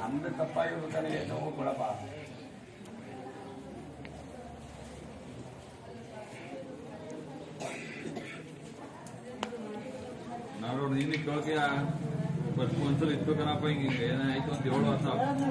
ನಮ್ದು ತಪ್ಪಾಗಿರ್ಬೇಕಾದ್ರೆ ಏನೋ ಕೊಡಪ್ಪ. ನಾವು ನೀನು ಕೇಳಕ್ಕೆ ಫಸ್ಟ್ ಒಂದ್ಸಲ ಇಟ್ಬೇಕನಪ್ಪ ಹಿಂಗೆ ಏನಾಯ್ತು ಅಂತ 7 ವರ್ಷ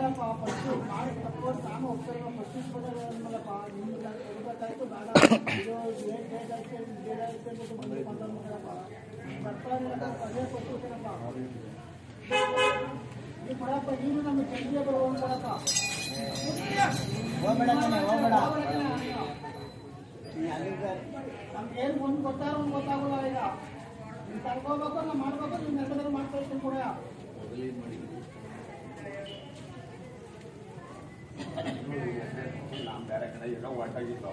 ನಮ್ಗೇನು ಒಂದು ಗೊತ್ತಾಗಲ್ಲ ಈಗ ನೀವು ತಳ್ಕೋಬೇಕು ನಾವು ಮಾಡ್ಬೇಕು ನೀವು ನೆಲದಲ್ಲಿ ಮಾಡ್ತಾ ಇರ್ತೀನಿ ಕೂಡ ಬೇರೆ ಕಡೆ ಈಗ ಒಟ್ಟಾಗಿತ್ತು.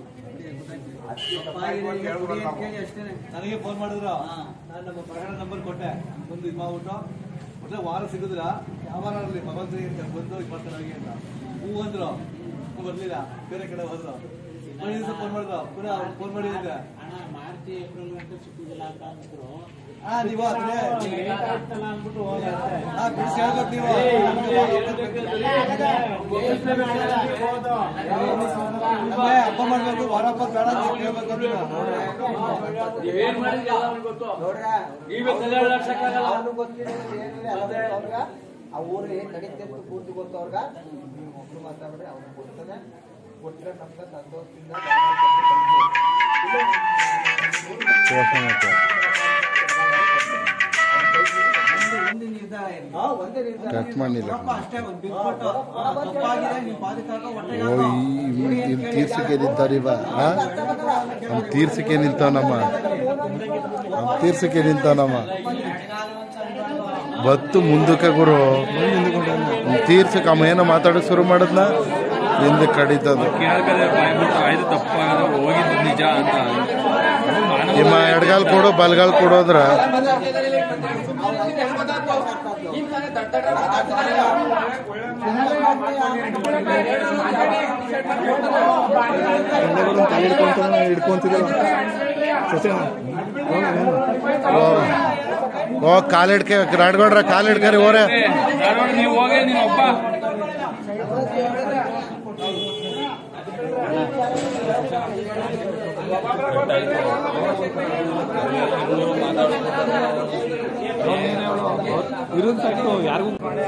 ನನಗೆ ಫೋನ್ ಮಾಡಿದ್ರು, ನಾನು ನಮ್ಮ ಪ್ರಕರಣ ನಂಬರ್ ಕೊಟ್ಟೆ, ಬಂದು ಇದು ಮಾಡ್ಬಿಟ್ಟು ಒಟ್ಟೆ ವಾರ ಸಿಗುದಿಲ್ಲ, ಯಾವ ವಾರ ಆಗಲಿ ಭಗವಂತನಿಗೆ ಅಂತ ಬಂದು ಬರ್ತಾರೆ ಅಂತ ಹೂ ಅಂದ್ರು. ಬರ್ಲಿಲ್ಲ, ಬೇರೆ ಕಡೆ ಹೋದ್ರು. ದಿವಸ ಫೋನ್ ಮಾಡಿದ್ರು, ಪುನಃ ಫೋನ್ ಮಾಡಿದ್ರೆ ಮಾರ್ಚ್ ಏಪ್ರಿಲ್ ಗಂಟೆ ಸಿಕ್ಕುದಿಲ್ಲ ಅಂತ ಅಂದ್ರು. ನೀವು ಅಂದ್ಬಿಟ್ಟು ಹಬ್ಬ ಮಾಡ್ಬೇಕು, ವಾರ ಹಬ್ಬ ಬೇಡ ಅಂತ ಕೇಳ್ಬೇಕು. ಆ ಊರು ಏನ್ ನಡೀತೆ ಅಂತ ಪೂರ್ತಿ ಗೊತ್ತು ಅವ್ರಗ. ನೀವು ಮಕ್ಕಳು ಮಾತಾಡ್ರೆ ಅವ್ರಿಗೆ ಕೊಡ್ತಾನೆ, ಕೊಟ್ಟರೆ ನಮ್ಗೆ ಸಂತೋಷದಿಂದ ಒಂದೇ ನಿರ್ಧಾರ ಅಷ್ಟೇ. ಒಂದು ಬಿಗ್ ಫೋಟೋ ತಪ್ಪಾಗಿದೆ, ನೀವು ಬಾಧಿತಾಗ ತೀರ್ಸಿಕೆ ನಿಂತಾರಿವ ತೀರ್ಸಿಕೆ ನಿಂತಾನಮ್ಮ ಬತ್ತು ಮುಂದಕ್ಕೆ ಗುರು ತೀರ್ಸಕ್ಕೆ ಅಮ್ಮ ಏನೋ ಮಾತಾಡೋಕೆ ಶುರು ಮಾಡದ್ನ ಹಿಂದೆ ಕಡಿತದ ಆಯ್ತು ತಪ್ಪಾಗ ಹೋಗಿದ್ದು ನಿಜ ಅಂತ ನಿಮ್ಮ ಎಡಗಾಲ್ ಕೊಡೋ ಬಲ್ಗಾಲ್ ಕೊಡೋದ್ರ ಓ ಕಾಲಿಡ್ಕೆ ರಾಡ್ಗೌಡ್ರ ಕಾಲಿಡ್ಕರಿ ಓರೆ ನೀವು ಹೋಗಿ ನೀನು ಒಬ್ಬ ಯಾರಿಗೂ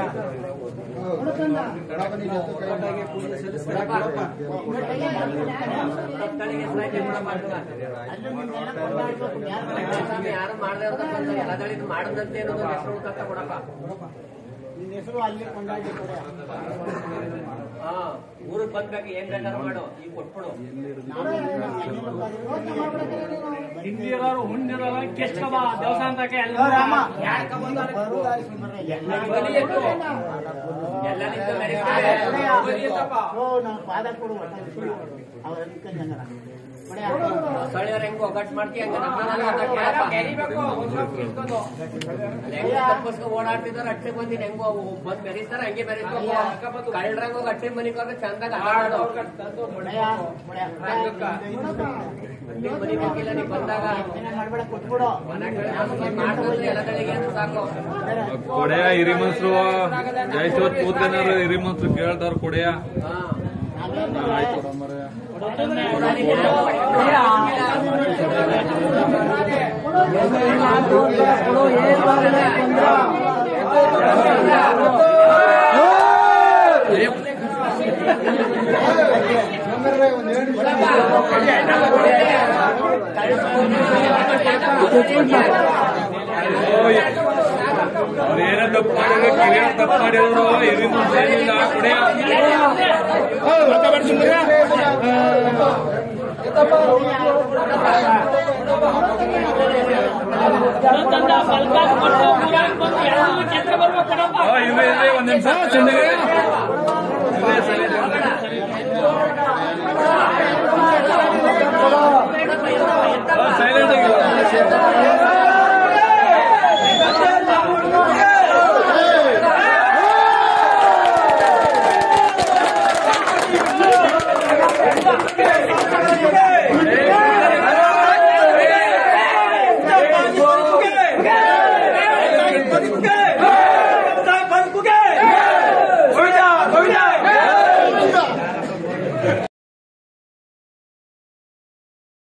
ಯಾರು ಮಾಡದಂತೆ ಕೊಡಪ್ಪ. ನಿನ್ನ ಹೆಸರು ಅಲ್ಲಿ ಕೊಂಡಾಡಿ ಊರಿಗೆ ಬಂದಾಗ ಏನ್ ಬೇಕಾದ್ರೂ ಮಾಡು, ಈಗ ಕೊಟ್ಬಿಡು. ಹಿಂದಿರೋರು ಹುಂಡಿರೋರು ಕೆಷ್ಟವ ದೇವಸ್ಥಾನಕ್ಕೆ ಎಲ್ಲ ಪಾದ ಕೊಡುವ ಸ್ಥಳೀಯರು ಹೆಂಗ್ ಒಗ್ಗಟ್ಟು ಮಾಡ್ತೀಯ ಓಡಾಡ್ತಿದಾರೆ ಅಟ್ಟೆ ಬಂದಿನ ಹೆಂಗೋ ಬಂದ್ ಮೆರೀತಾರ ಹಂಗೆ ಮೆರೀಬೇಕು. ಕಳ್ಳರಂಗ ಹೋಗಿ ಅಟ್ಟೆ ಮನಿಗೆ ಹೋಗಿ ಚಂದಾಗ ಮನಿಗೋಗಿಲ್ಲ ನೀವ್ ಬಂದಾಗ ಮಾಡ್ಬೇಡ ಕೊಟ್ಬಿಡು. ಮಾಡ್ಬೋದು ಎಲ್ಲಗಳಿಗೆ ಅಂತ ಸಾಕು. ಕೊಡೆಯ ಹಿರಿ ಮನ್ಸರು ಜೈಸವತ್ ಕೂತೇನಾರು ಹಿರಿ ಮನ್ಸರು ಕೇಳ್ತಾರ ಕೊಡೆಯ ಅವ್ರೇನ ತಪ್ಪು ಮಾಡಿದ್ರು ಕಿರಿಯ ತಪ್ಪು ಮಾಡಿದ್ರು ಹಿರಿ ಮನ್ಸಿಲ್ಲ ಕೊಡೆಯ ಒಂದ್ ನಿಮಿಷ